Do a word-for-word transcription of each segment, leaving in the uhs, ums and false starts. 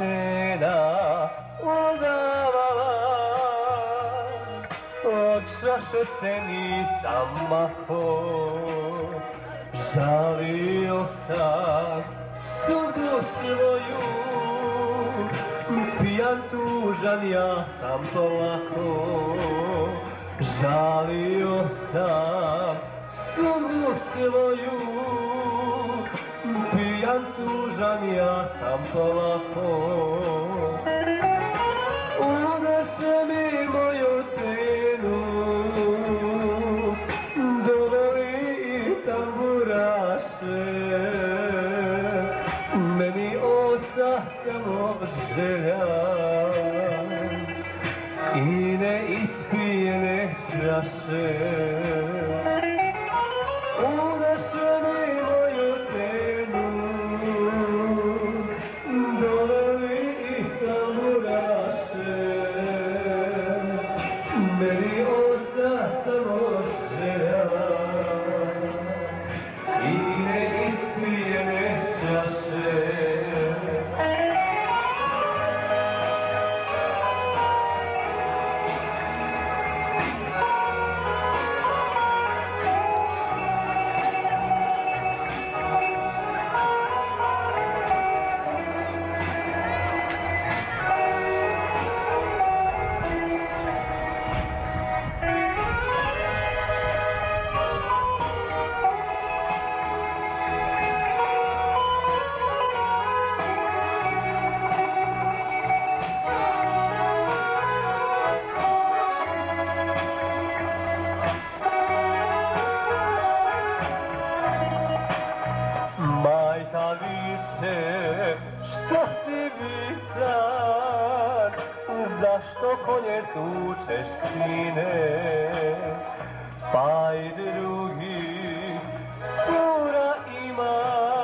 žena odavava, od čaše se nisam maho, žalio sam sudbu svoju, pijan tužan ja sam polako, žalio sam sudbu svoju, pijan tužan ja sam polako. Uneše mi moju tenu, doveli i tamburaše, meni osta samo želja i ne ispijene čaše. Uneše mi moju tenu, doveli i tamburaše, meni osta samo želja i ne ispijene čaše. Majka viče, što si vi sad, zašto konje tučeš sine, pa i drugi cura ima,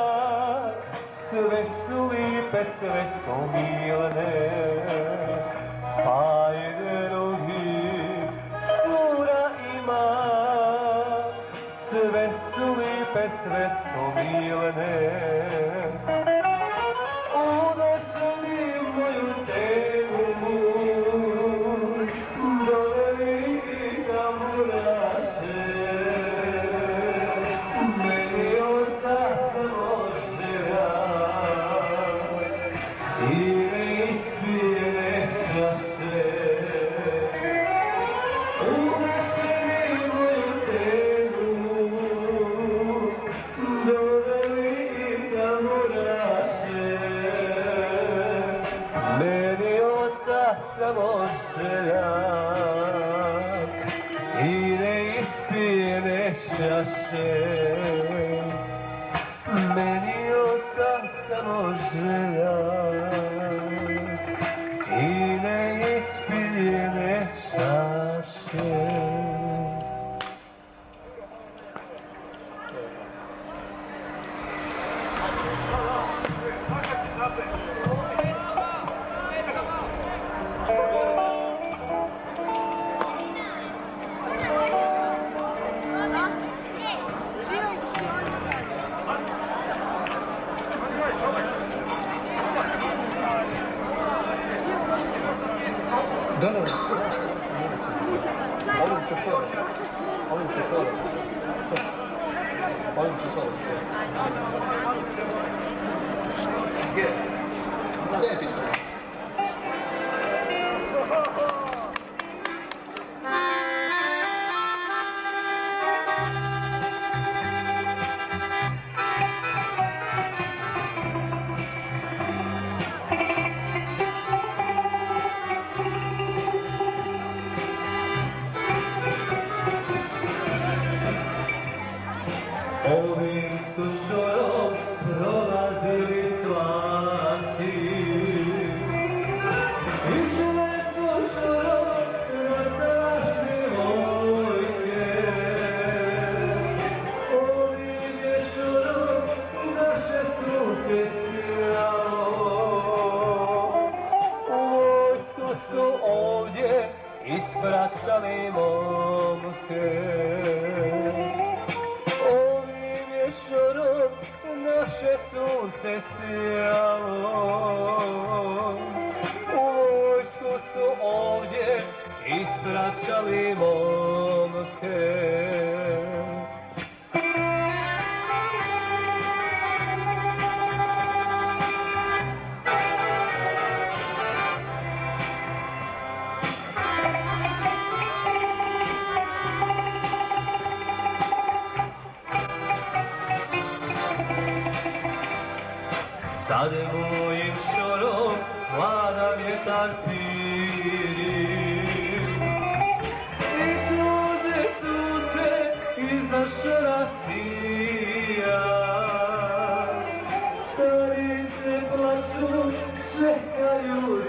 sve su lipe, sve su milne, pa i drugi cura ima, sve su lipe, sve su milne. Uneše mi moju temu, doveli i tamburaše, meni osta samo želja i ne ispijene čaše. Uneše mi moju temu, doveli i tamburaše, meni osta samo želja i ne ispijene čaše. Meni osta samo želja i ne ispijene čaše. Da, da, ovim će sada, ovim će sada, ovim će sada. Gdje? Gdje je pitanje? Ovim su šorom nad mojim šorom vlada vjetar piri. I suze, suze iznad šora sija, stari se plaću, čekaju